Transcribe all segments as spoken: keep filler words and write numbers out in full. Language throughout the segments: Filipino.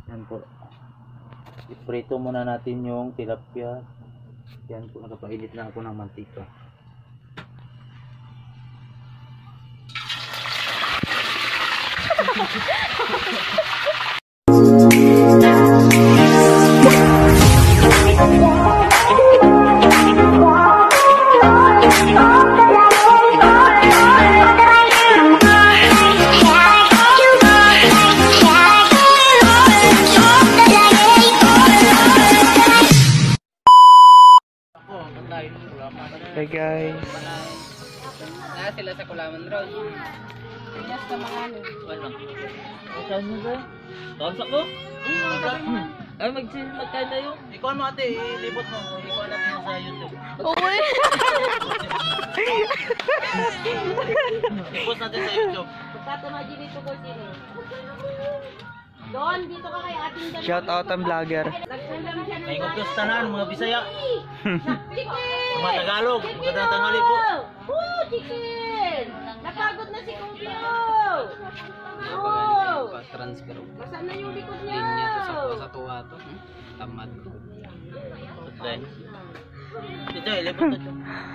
Yan po. Iprito muna natin yung tilapia. Yan po, nakapainit na ako ng mantika. Hey guys. Na sila sa Kulaman Road. Yes na mga ano. Wala. Saan mo ba? Kausap mo? Ay, mag-chill, magkain tayo. Ikaw mo ate, ilibot mo. Ikaw natin sa YouTube. Uy! I-post natin sa YouTube. Pagkatama dito ko sino. Doon, dito ka kay ating dalawa. Shout out ang vlogger. Nagsulam siya ng May ngopos tanan, mga Bisaya. chicken! Mga Tagalog, magandang tanghali po. Oh, chicken! Napagod na si Kumpyo! Oh! Transfer. Masaan na yung likod niya? Linya to sa sa tuwa to. Tamad. Okay. Dito, ilibot na to.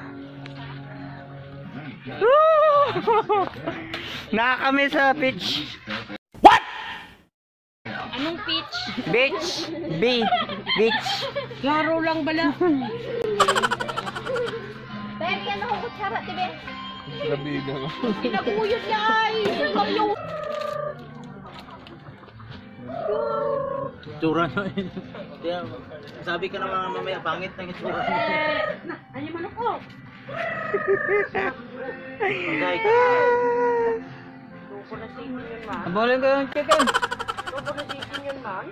Nakakami sa beach. Anong peach? Beach. B. Beach. Laro lang bala. Pero yan ako kutsara, tibe. Labiga mo. Pinaguyot niya ay! Yung Itsura na yun. Kaya, sabi ka naman mamaya, pangit ng itsura. Na, ano yung manok ko? Pagay ka. Loko na chicken yun, man. Abolin ko yung chicken. Loko na chicken yun, man.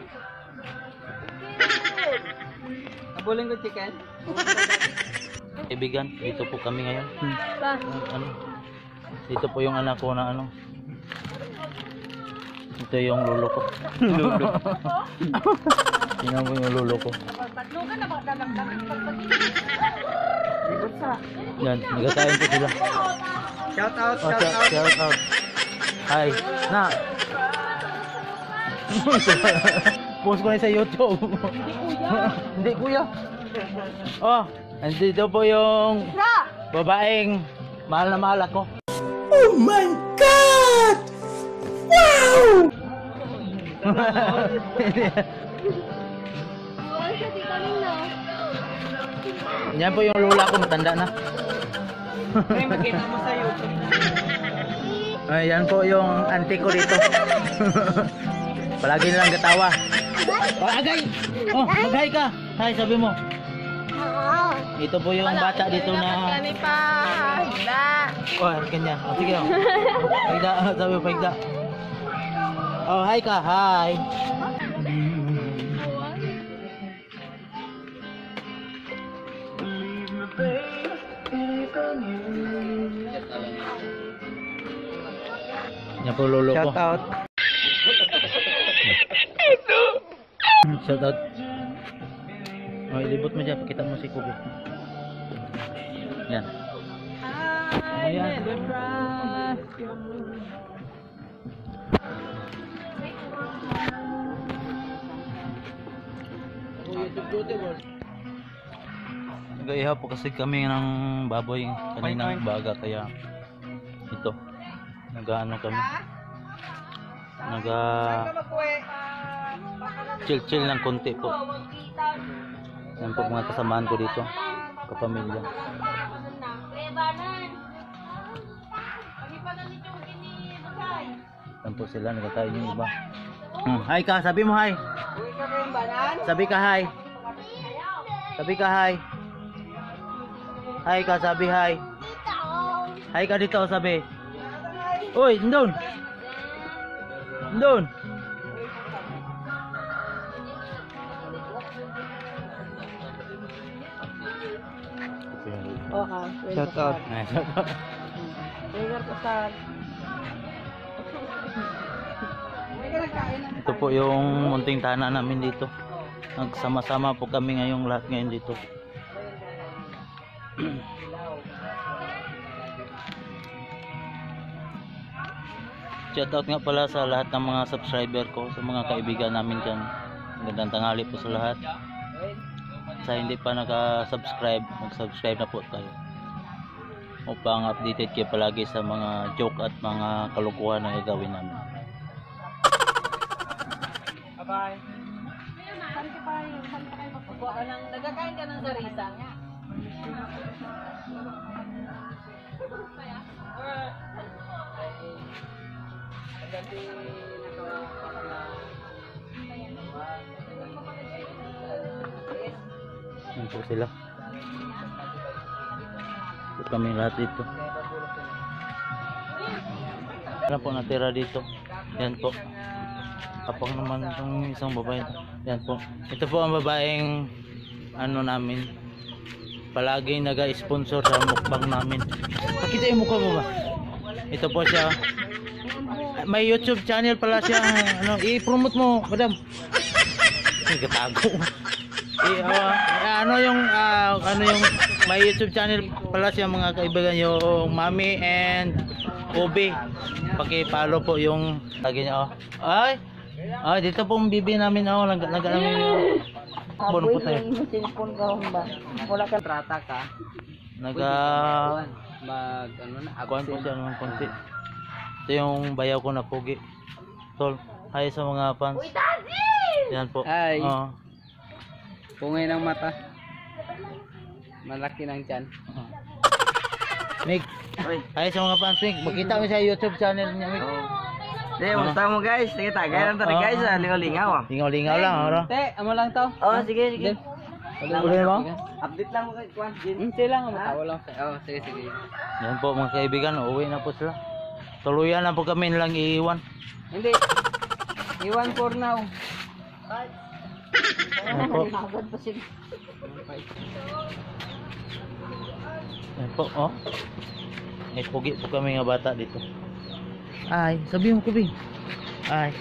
Abolin ko chicken. Kaibigan, dito po kami ngayon. Ba? Ano? Dito po yung anak ko na ano. Ito yung lolo ko. Lolo. Tingnan mo yung lolo ko. Tatlo ka na ba? Dalang-dalang pagpagin. Yan, nagkakain po sila. Shout out, Oh, shout shout, out. shout out. Hi. Na. Post ko na sa YouTube. Hindi kuya. Oh, andito po yung babaeng mahal na mahal ako. Oh my God! Wow! Yan po yung lula ko, matanda na. Ay, makita mo sa YouTube. Ayan po yung auntie ko dito. Palagi nilang gatawa. Oh, agay! Oh, maghay ka! Hi, sabi mo. Ito po yung bata dito na... Kami pa. Hila. Oh, ganyan. Oh, sige. Oh. Pagda, sabi mo, pagda. Oh, hi ka. Hi. Yan po lolo ko. Shout out. Shout out. Oh, ilibot mo dyan. Pakita mo si Kubo. Yan. Ayan. Nag-ihaw po kasi kami ng baboy kaninang baga kaya ito. Nag-ano kami. Naga chill chill ng konti po. Yan po mga kasamaan ko dito, kapamilya. Yan po sila, nagkakain yung iba. Hmm, hi ka, sabi mo hi. Sabi ka hi. Sabi ka hi. Hi ka, sabi hi. Hi ka dito, sabi. Uy, ndun. Ndun. Okay. Shout out. Ringer ko sa... Ito po yung munting tahanan namin dito. Nagsama-sama po kami ngayong lahat ngayon dito. Shoutout nga pala sa lahat ng mga subscriber ko, sa mga kaibigan namin dyan. Magandang tanghali po sa lahat. Sa hindi pa naka-subscribe, mag-subscribe na po kayo upang updated kayo palagi sa mga joke at mga kalukuhan na gagawin namin. Bye-bye. Saan ka pa rin? Saan ka kayo magkukuha ka ng... Nagkakain ka ng sarisa nga. Yan po sila. Ito kami lahat dito. Yan po natira dito. Yan po. Kapag naman itong isang babae. Yan po. Ito po ang babaeng ano namin. Palaging naga-sponsor sa mukbang namin. Pakita yung mukha mo ba? Ito po siya. May YouTube channel pala siya. Ano, i-promote mo, madam. Gatago. I, uh, ano yung uh, ano yung may YouTube channel pala siya mga kaibigan, yung Mami and Obi. Paki-follow po yung lagi niya. Oh. Ay. Ay, dito po ang bibi namin oh, nag nag namin yung bon po tayo. Cellphone ka ba? Wala ka. Trata ka. Naga Mag ano na kuan po siya ng konti. Ito yung bayaw ko na pugi. Tol, hi sa mga fans. Yan po. Hi. Oh. Pungay ng mata. Malaki ng tiyan. Mig. Hi sa mga fans, Mig. Makita mo sa YouTube channel niya, Mig. Sige, musta mo guys? Sige, tagay lang tayo Oh. guys. ah. Lingaw-lingaw ah. Lingaw-lingaw lang, oro. Te, amo lang to. Oh, sige, sige. Ulit mo? Update lang mo kay Kwan. Jin. Hindi lang, matawa lang. Oh, sige, sige. Yan po mga kaibigan, uwi na po sila. Tuluyan na po kami nilang iiwan. Hindi. Iwan for now. Yan po. Agad pa sila. Yan po, oh. May pugi po kami nga bata dito. Ay, sabi mo kubi. Ay.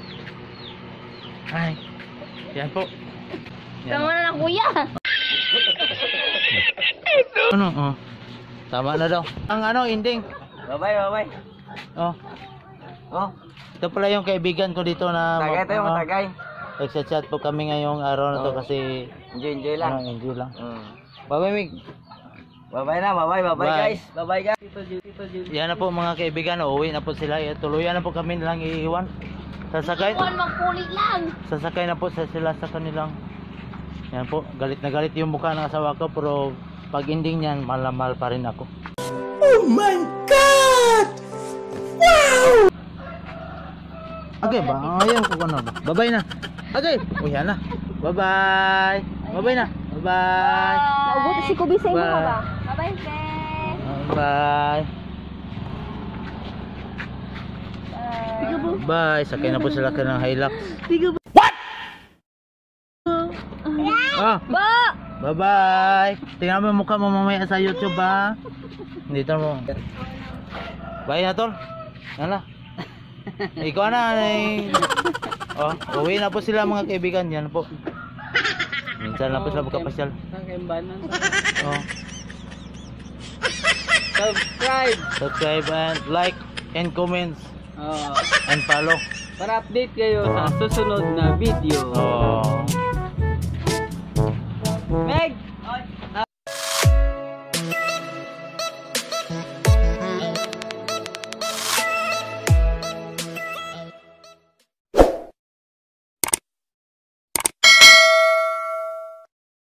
Ay. Yan po. Yan. Tama na lang kuya. Ano? Oh. Tama na daw. Ang ano, ending. Bye-bye, bye-bye. Oh. Oh, Ito pala yung kaibigan ko dito na tagay tayo, oh, matagay. nagchat-chat po kami ngayong araw na to Oh. kasi Enjoy, enjoy lang. ano, enjoy lang. Mm. Bye-bye, Mig. Bye-bye na, bye-bye, bye-bye Bye. guys. Bye-bye guys. Yan na po mga kaibigan, uuwi na po sila. Tuluyan na po kami nilang iiwan. Sasakay. Iwan magkulit lang. Sasakay na po sa sila sa kanilang. Yan po, galit na galit yung mukha ng asawa ko pero pag ending niyan, mahal pa rin ako. Oh my God! Wow! Okay ba? Ayaw ko ano. Bye-bye na. Okay. O yan na. Bye-bye. Bye-bye na. Bye-bye. Naubuti si Kubi sa inyo Bye. ka ba? Bye-bye, friend. Bye. Bye. Sakay na po sila ka ng Hilux. What? Ah. Ba! Bye-bye. Tingnan mo yung mukha mo mamaya sa YouTube ha. Dito mo. Bye na tol. Yan na. Ikaw na. Eh. Oh, uwi na po sila mga kaibigan. Yan po. Minsan lang po sila magkapasyal. Ang kaimbanan. Oh. Subscribe. Subscribe and like and comments Oh, and follow. para update kayo sa susunod na video. Oh. Meg!